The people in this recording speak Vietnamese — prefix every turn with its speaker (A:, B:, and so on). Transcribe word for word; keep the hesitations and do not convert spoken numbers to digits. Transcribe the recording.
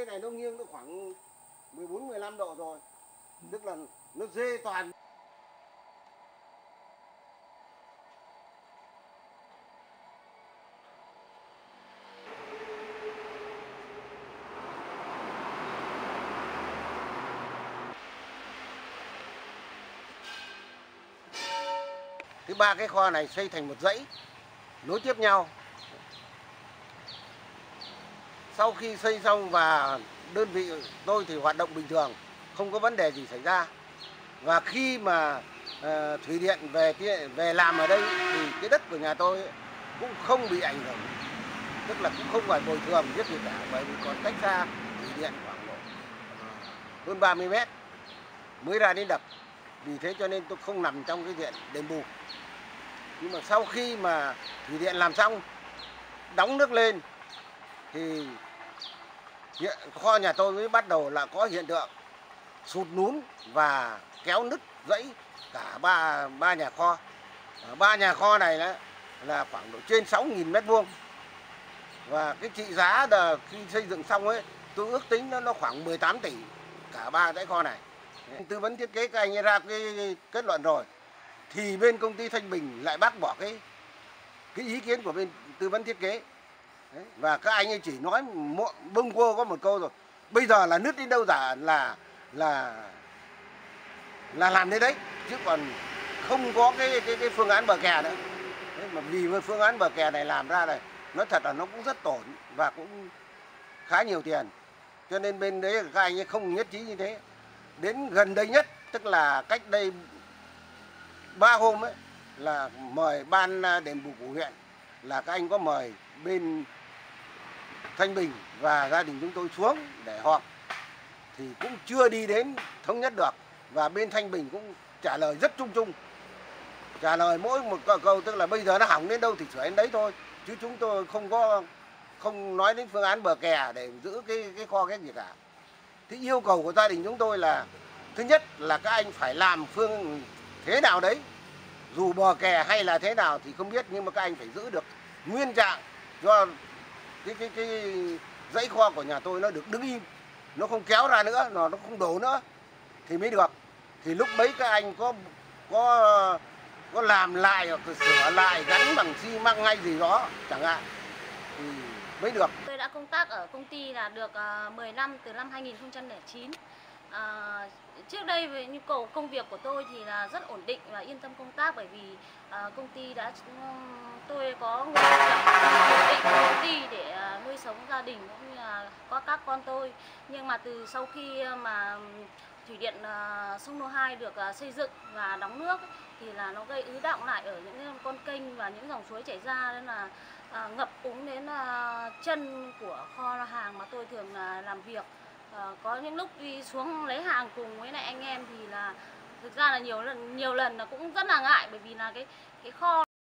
A: cái này nó nghiêng nó khoảng mười bốn mười lăm độ rồi, tức là nó dê toàn. Thứ ba, cái kho này xây thành một dãy nối tiếp nhau. Sau khi xây xong và đơn vị tôi thì hoạt động bình thường, không có vấn đề gì xảy ra. Và khi mà uh, thủy điện về về làm ở đây thì cái đất của nhà tôi cũng không bị ảnh hưởng, tức là cũng không phải bồi thường biết gì cả, bởi vì còn cách xa thủy điện khoảng độ hơn ba mươi mét mới ra đến đập. Vì thế cho nên tôi không nằm trong cái diện đền bù. Nhưng mà sau khi mà thủy điện làm xong, đóng nước lên thì hiện, kho nhà tôi mới bắt đầu là có hiện tượng sụt lún và kéo nứt gãy cả ba ba nhà kho. Ba nhà kho này đó là khoảng độ trên sáu nghìn mét vuông. Và cái trị giá là khi xây dựng xong ấy, tôi ước tính nó nó khoảng mười tám tỷ cả ba dãy kho này. Tư vấn thiết kế các anh ấy ra cái kết luận rồi, thì bên công ty Thanh Bình lại bác bỏ cái cái ý kiến của bên tư vấn thiết kế. Đấy, và các anh ấy chỉ nói bâng quơ có một câu rồi, bây giờ là nứt đến đâu giả là là là làm thế đấy, chứ còn không có cái cái, cái phương án bờ kè nữa. Đấy, mà vì phương án bờ kè này làm ra này, nói thật là nó cũng rất tổn và cũng khá nhiều tiền, cho nên bên đấy các anh ấy không nhất trí như thế. Đến gần đây nhất, tức là cách đây ba hôm ấy, là mời ban đền bù của huyện, là các anh có mời bên Thanh Bình và gia đình chúng tôi xuống để họp, thì cũng chưa đi đến thống nhất được. Và bên Thanh Bình cũng trả lời rất chung chung, trả lời mỗi một câu, tức là bây giờ nó hỏng đến đâu thì sửa đến đấy thôi, chứ chúng tôi không có không nói đến phương án bờ kè để giữ cái cái kho cái gì cả. Thì yêu cầu của gia đình chúng tôi là thứ nhất là các anh phải làm phương thế nào đấy, dù bờ kè hay là thế nào thì không biết, nhưng mà các anh phải giữ được nguyên trạng do cái cái cái dãy kho của nhà tôi nó được đứng im, nó không kéo ra nữa, nó nó không đổ nữa thì mới được. Thì lúc đấy các anh có có có làm lại hoặc sửa lại, gắn bằng xi măng hay gì đó chẳng hạn thì mới được.
B: Tôi đã công tác ở công ty là được mười năm, từ năm hai nghìn không trăm lẻ chín. À, trước đây về nhu cầu công việc của tôi thì là rất ổn định và yên tâm công tác, bởi vì à, công ty đã tôi có nguồn thu nhập ổn định của công ty để à, nuôi sống gia đình cũng như là có các con tôi. Nhưng mà từ sau khi mà thủy điện à, sông Lô hai được à, xây dựng và đóng nước ấy, thì là nó gây ứ đọng lại ở những con kênh và những dòng suối chảy ra, nên là à, ngập úng đến à, chân của kho hàng mà tôi thường là làm việc. À, có những lúc đi xuống lấy hàng cùng với lại anh em thì là thực ra là nhiều lần nhiều lần là cũng rất là ngại, bởi vì là cái cái kho